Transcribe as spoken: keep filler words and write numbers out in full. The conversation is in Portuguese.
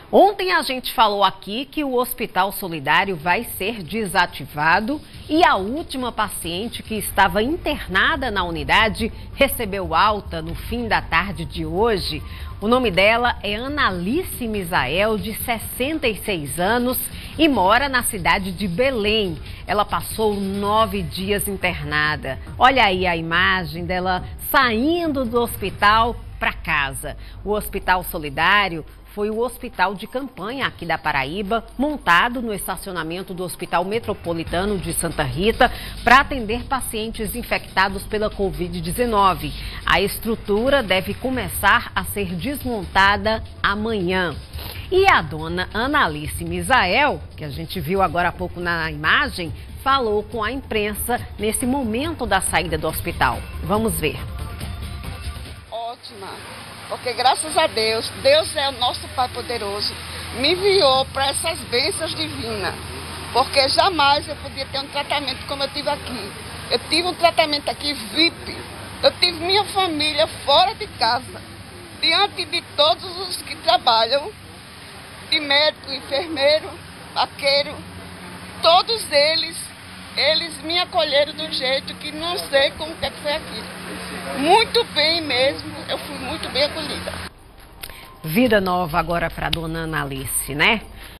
Ontem a gente falou aqui que o Hospital Solidário vai ser desativado e a última paciente que estava internada na unidade recebeu alta no fim da tarde de hoje. O nome dela é Analice Misael, de sessenta e seis anos e mora na cidade de Belém. Ela passou nove dias internada. Olha aí a imagem dela saindo do hospital para casa. O Hospital Solidário foi o hospital de campanha aqui da Paraíba, montado no estacionamento do Hospital Metropolitano de Santa Rita para atender pacientes infectados pela covid dezenove. A estrutura deve começar a ser desmontada amanhã. E a dona Analice Misael, que a gente viu agora há pouco na imagem, falou com a imprensa nesse momento da saída do hospital. Vamos ver. Ótima, porque graças a Deus, Deus é o nosso Pai poderoso, me enviou para essas bênçãos divinas, porque jamais eu podia ter um tratamento como eu tive aqui. Eu tive um tratamento aqui V I P, eu tive minha família fora de casa, diante de todos os que trabalham, de médico, enfermeiro, vaqueiro, todos eles, eles me acolheram do jeito que não sei como é que foi aquilo. Muito bem mesmo, eu fui muito bem acolhida. Vida nova agora para a dona Analice, né?